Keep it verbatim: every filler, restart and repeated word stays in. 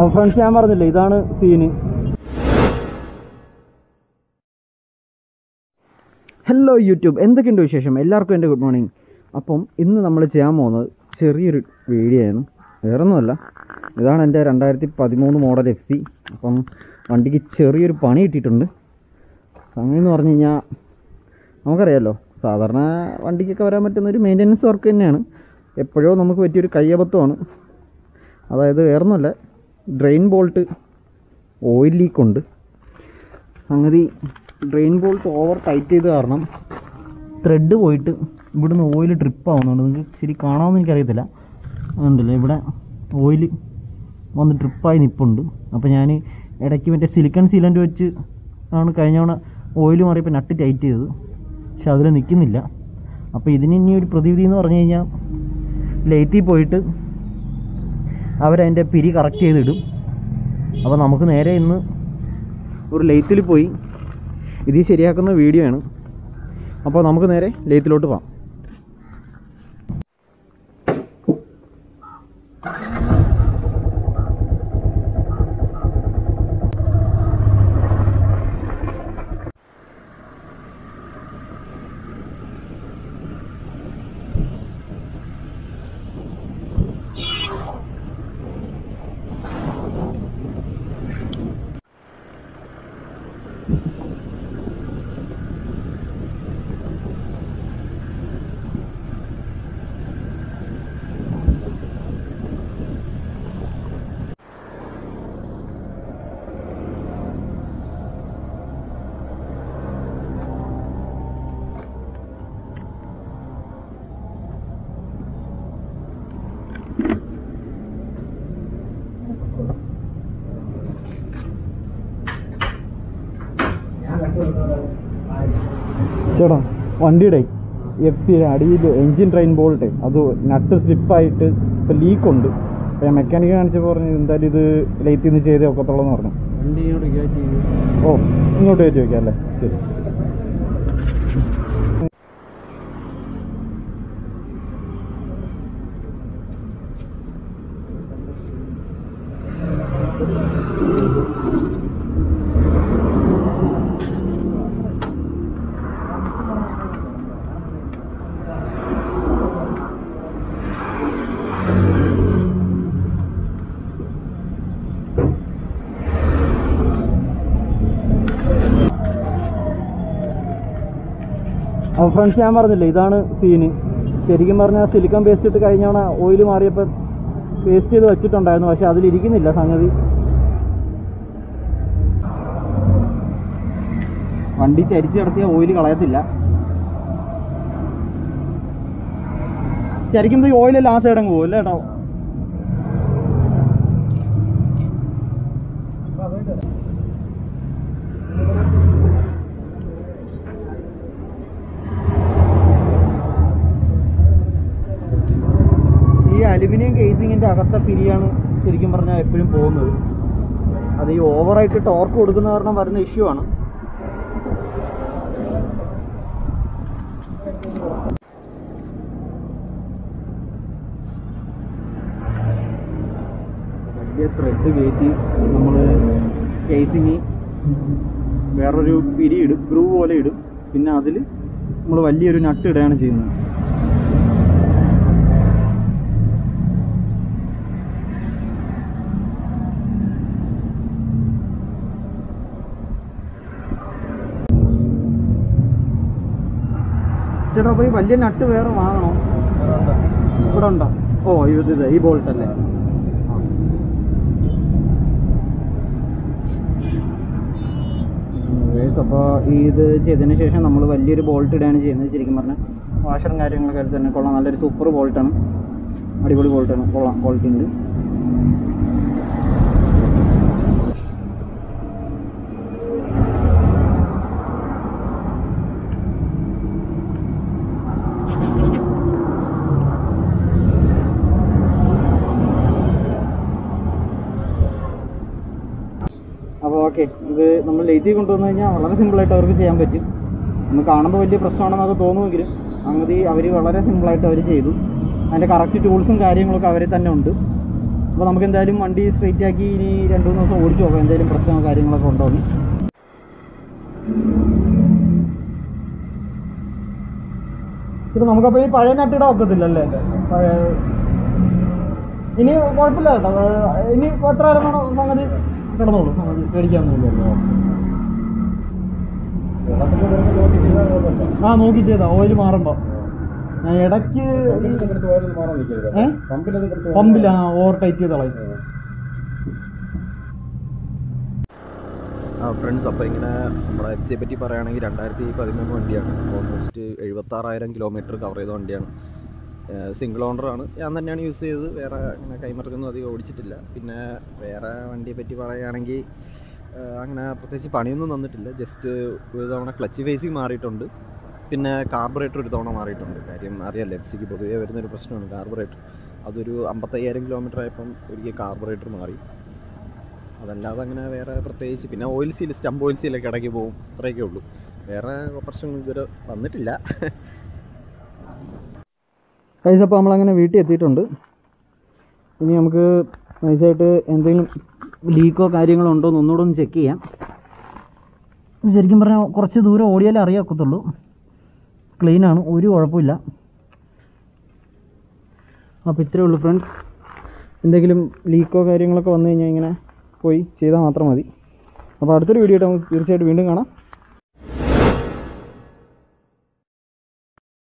അപ്പോൾ ഫ്രണ്ട്സ്, ഞാൻ പറഞ്ഞില്ലേ ഇതാണ് സീന്. ഹലോ യൂട്യൂബ്, എന്തൊക്കെയുണ്ട് വിശേഷം? എല്ലാവർക്കും എൻ്റെ ഗുഡ് മോർണിംഗ്. അപ്പം ഇന്ന് നമ്മൾ ചെയ്യാൻ പോകുന്നത് ചെറിയൊരു വീഡിയോ ആണ്, വേറൊന്നുമല്ല. ഇതാണ് എൻ്റെ രണ്ടായിരത്തി പതിമൂന്ന് മോഡൽ എഫ് സി. അപ്പം വണ്ടിക്ക് ചെറിയൊരു പണി കിട്ടിയിട്ടുണ്ട്. സംഗതി എന്ന് പറഞ്ഞു കഴിഞ്ഞാൽ നമുക്കറിയാമല്ലോ, സാധാരണ വണ്ടിക്കൊക്കെ വരാൻ പറ്റുന്നൊരു മെയിൻ്റനൻസ് വർക്ക് തന്നെയാണ്. എപ്പോഴോ നമുക്ക് പറ്റിയൊരു കയ്യബദ്ധമാണ്. അതായത് വേറൊന്നുമല്ല, ഡ്രെയിൻ ബോൾട്ട് ഓയിൽ ലീക്കുണ്ട്. സംഗതി ഡ്രെയിൻ ബോൾട്ട് ഓവർ ടൈറ്റ് ചെയ്ത് കാരണം ത്രെഡ് പോയിട്ട് ഇവിടുന്ന് ഓയിൽ ട്രിപ്പ് ആവുന്നുണ്ട്. നിങ്ങൾക്ക് ശരി കാണാമെന്ന് എനിക്കറിയത്തില്ല. അതുണ്ടല്ലോ ഇവിടെ ഓയിൽ വന്ന് ട്രിപ്പായി നിൽപ്പുണ്ട്. അപ്പോൾ ഞാൻ ഇടയ്ക്ക് മറ്റേ സിലിക്കൺ സീലൻ്റ് വെച്ച് ആണ് കഴിഞ്ഞ തവണ ഓയിൽ മാറിയപ്പോൾ നട്ട് ടൈറ്റ് ചെയ്തത്. പക്ഷെ അതിൽ നിൽക്കുന്നില്ല. അപ്പോൾ ഇതിന് ഇനി ഒരു പ്രതിവിധി എന്ന് പറഞ്ഞു കഴിഞ്ഞാൽ ലെയ്ത്തിൽ പോയിട്ട് അവരതിൻ്റെ പിരി കറക്റ്റ് ചെയ്തിടും. അപ്പോൾ നമുക്ക് നേരെ ഇന്ന് ഒരു ലെയ്ത്തിൽ പോയി ഇത് ശരിയാക്കുന്ന വീഡിയോ ആണ്. അപ്പോൾ നമുക്ക് നേരെ ലെയ്ത്തിലോട്ട് പോകാം. ചേട്ടാ, വണ്ടിയുടെ എഫ് സിയുടെ അടിയിൽ എൻജിൻ ട്രെയിൻ ബോൾട്ട് അത് നട്ട് സ്ലിപ്പായിട്ട് ഇപ്പോൾ ലീക്കുണ്ട്. അപ്പോൾ ഞാൻ മെക്കാനിക്ക് കാണിച്ചപ്പോൾ പറഞ്ഞു എന്തായാലും ഇത് ലൈറ്റിൽ നിന്ന് ചെയ്തേ ഒക്കത്തുള്ളൂ എന്ന് പറഞ്ഞു. ഓ, ഇങ്ങോട്ട് കയറ്റി വയ്ക്കാം അല്ലേ? ശരി. അപ്പോൾ ഫ്രണ്ട്സ്, ഞാൻ പറഞ്ഞില്ലേ ഇതാണ് സീന്. ശരിക്കും പറഞ്ഞാൽ സിലിക്കൺ പേസ്റ്റ് ഇട്ട് കഴിഞ്ഞാൽ ഓയിൽ മാറിയപ്പോൾ പേസ്റ്റ് ചെയ്ത് വെച്ചിട്ടുണ്ടായിരുന്നു. പക്ഷെ അതിലിരിക്കുന്നില്ല സംഗതി. വണ്ടി ചരിച്ച് കിടത്തിയ ഓയിൽ കളയത്തില്ല. ചരിക്കുമ്പോൾ ഈ ഓയിലെല്ലാം ആ സൈഡങ്ങ് പോകും അല്ലേ കേട്ടോ? അലുമിനിയം കേസിങ്ങിൻ്റെ അകത്തെ പിരിയാണ് ശരിക്കും പറഞ്ഞാൽ എപ്പോഴും പോകുന്നത്. അത് ഈ ഓവറായിട്ട് ടോർക്ക് കൊടുക്കുന്ന കാരണം വരുന്ന ഇഷ്യൂ ആണ്. വലിയ ത്രെഡ് കയറ്റി നമ്മൾ കേസിങ് വേറൊരു പിരി ഇടും, ഗ്രൂ പോലെ ഇടും. പിന്നെ അതിൽ നമ്മൾ വലിയൊരു നട്ട് ഇടുകയാണ് ചെയ്യുന്നത്. ചേട്ടാ, അപ്പോൾ ഈ വലിയ നട്ട് വേറെ വാങ്ങണോ? ഇവിടെ ഉണ്ടോ? ഓ, ഇത് ഈ ബോൾട്ട് അല്ലേ? അപ്പോൾ ഇത് ചെയ്തതിന് ശേഷം നമ്മൾ വലിയൊരു ബോൾട്ട് ഇടുകയാണ് ചെയ്യുന്നത്. ശരിക്കും പറഞ്ഞാൽ വാഷറും കാര്യങ്ങളൊക്കെ തന്നെ കൊള്ളാം. നല്ലൊരു സൂപ്പർ ബോൾട്ടാണ്, അടിപൊളി ബോൾട്ടാണ്, കൊള്ളാം, ക്വാളിറ്റി ഉണ്ട്. അപ്പോൾ ഓക്കെ, ഇത് നമ്മൾ ലെയ്ത്തിൽ കൊണ്ടുവന്നു കഴിഞ്ഞാൽ വളരെ സിമ്പിളായിട്ട് അവർക്ക് ചെയ്യാൻ പറ്റും. നമ്മൾ കാണുമ്പോൾ വലിയ പ്രശ്നമാണെന്നൊക്കെ തോന്നുമെങ്കിലും അങ്ങനെ അവർ വളരെ സിമ്പിളായിട്ട് അവർ ചെയ്തു. അതിൻ്റെ കറക്റ്റ് ടൂൾസും കാര്യങ്ങളൊക്കെ അവരിൽ തന്നെ ഉണ്ട്. അപ്പോൾ നമുക്ക് എന്തായാലും വണ്ടി സ്ട്രെയിറ്റ് ആക്കി ഇനി രണ്ട് മൂന്ന് ദിവസം ഓടിച്ചു നോക്കാം എന്തെങ്കിലും പ്രശ്നമോ കാര്യങ്ങളൊക്കെ ഉണ്ടോയെന്ന്. ഇപ്പോൾ നമുക്കപ്പോൾ ഈ പഴയ നട്ടിടാൻ ഒക്കത്തില്ലല്ലേ? പഴയ ഇനി കുഴപ്പമില്ല കേട്ടോ. ഇനി എത്ര നേരം വേണോ സംഗതി കിടന്നോളൂ, സംഗതി പേടിക്കാമെന്നില്ലല്ലോ. ആ നോക്കി ചെയ്താ ഓയിൽ മാറുമ്പോൾ ഞാൻ ഇടയ്ക്ക് പമ്പിൽ ആ ഓവർ ടൈറ്റ് ചെയ്ത് കളയും. ആ ഫ്രണ്ട്സ്, അപ്പോൾ ഇങ്ങനെ നമ്മുടെ എഫ് സിയെ പറ്റി പറയുകയാണെങ്കിൽ രണ്ടായിരത്തി പതിമൂന്ന് വണ്ടിയാണ്. ഓൾമോസ്റ്റ് എഴുപത്താറായിരം കിലോമീറ്റർ കവർ ചെയ്ത വണ്ടിയാണ്. സിംഗിൾ ഓണറാണ്. ഞാൻ തന്നെയാണ് യൂസ് ചെയ്തത്. വേറെ അങ്ങനെ കൈമറിച്ചൊന്നും അധികം ഓടിച്ചിട്ടില്ല. പിന്നെ വേറെ വണ്ടിയെ പറ്റി പറയുകയാണെങ്കിൽ അങ്ങനെ പ്രത്യേകിച്ച് പണിയൊന്നും തന്നിട്ടില്ല. ജസ്റ്റ് ഒരു തവണ ക്ലച്ച് ഫേസിങ് മാറിയിട്ടുണ്ട്. പിന്നെ കാർബറേറ്റർ ഒരു തവണ മാറിയിട്ടുണ്ട്. കാര്യം അറിയാമല്ലോ, എഫ് സിക്ക് പൊതുവേ വരുന്നൊരു പ്രശ്നമാണ് കാർബറേറ്റർ. അതൊരു അമ്പത്തയ്യായിരം കിലോമീറ്റർ ആയപ്പം ഒരിക്കൽ കാർബറേറ്റർ മാറി. അതല്ലാതെ അങ്ങനെ വേറെ പ്രത്യേകിച്ച് പിന്നെ ഓയിൽ സീൽ, സ്റ്റംപ് ഓയിൽ സീലൊക്കെ ഇടയ്ക്ക് പോകും, അത്രയൊക്കെ ഉള്ളൂ. വേറെ പ്രശ്നങ്ങൾ ഇതുവരെ വന്നിട്ടില്ല. ഗൈസ്, അപ്പോൾ നമ്മളങ്ങനെ വീട്ടിൽ എത്തിയിട്ടുണ്ട്. ഇനി നമുക്ക് നൈസായിട്ട് എന്തെങ്കിലും ലീക്കോ കാര്യങ്ങളോ ഉണ്ടോ എന്ന് ഒന്നുകൂടെ ഒന്ന് ചെക്ക് ചെയ്യാം. ശരിക്കും പറഞ്ഞാൽ കുറച്ച് ദൂരം ഓടിയാലേ അറിയാക്കത്തുള്ളൂ. ക്ലീനാണ്, ഒരു കുഴപ്പമില്ല. അപ്പോൾ ഇത്രയേ ഉള്ളൂ ഫ്രണ്ട്സ്. എന്തെങ്കിലും ലീക്കോ കാര്യങ്ങളൊക്കെ വന്നു കഴിഞ്ഞാൽ ഇങ്ങനെ പോയി ചെയ്താൽ മാത്രം മതി. അപ്പോൾ അടുത്തൊരു വീഡിയോ ആയിട്ട് നമുക്ക് തീർച്ചയായിട്ടും വീണ്ടും കാണാം.